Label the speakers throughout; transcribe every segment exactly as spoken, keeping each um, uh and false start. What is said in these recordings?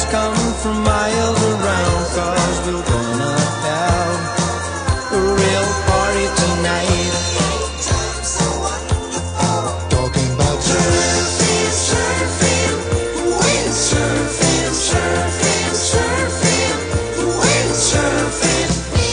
Speaker 1: come from miles around, 'cause we're gonna have a real party tonight. Talking about surfing, surfing, windsurfing, surfing, surfing, windsurfing.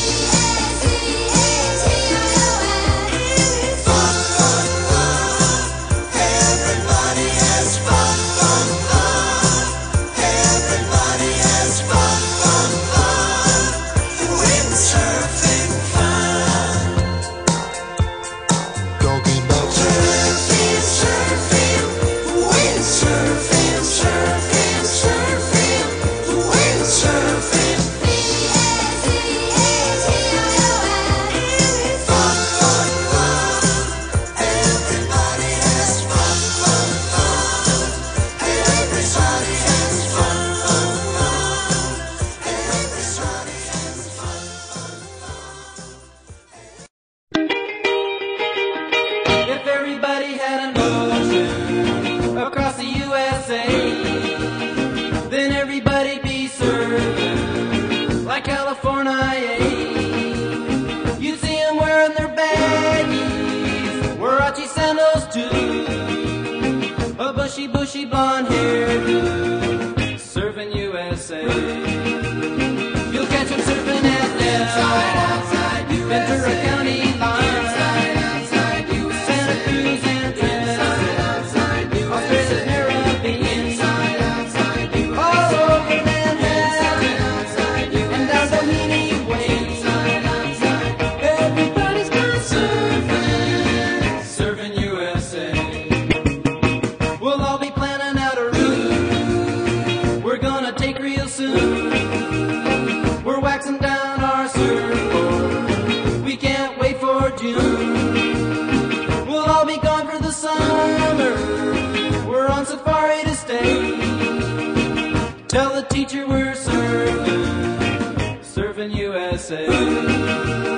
Speaker 1: Fun, fun, fun. Everybody has fun, fun, fun. Everybody has fun, fun, fun. Windsurfing fun. Talking about surfing, surfing, windsurfing, surfing, surfing, windsurfing. Fun, fun, fun. Everybody has fun, fun, fun. Everybody has fun, fun, fun. Everybody has fun, fun, fun. If everybody had an ocean across the U S A, then everybody'd be surfing like California. You'd see them wearing their baggies, Warachi sandals too, a bushy, bushy blonde hairdo, surfing U S A. You'll catch them surfing at the Ventura County line, Santa Cruz and Trinidad, Australia's Caribbean, all over Manhattan, and down Doheny Way. Everybody's gone surfing, surfing U S A. We'll all be planning out a route we're gonna take real soon. We're waxing down our surfboard, we can't wait for June. We'll all be gone for the summer, we're on safari to stay. Tell the teacher we're surfing, surfing U S A.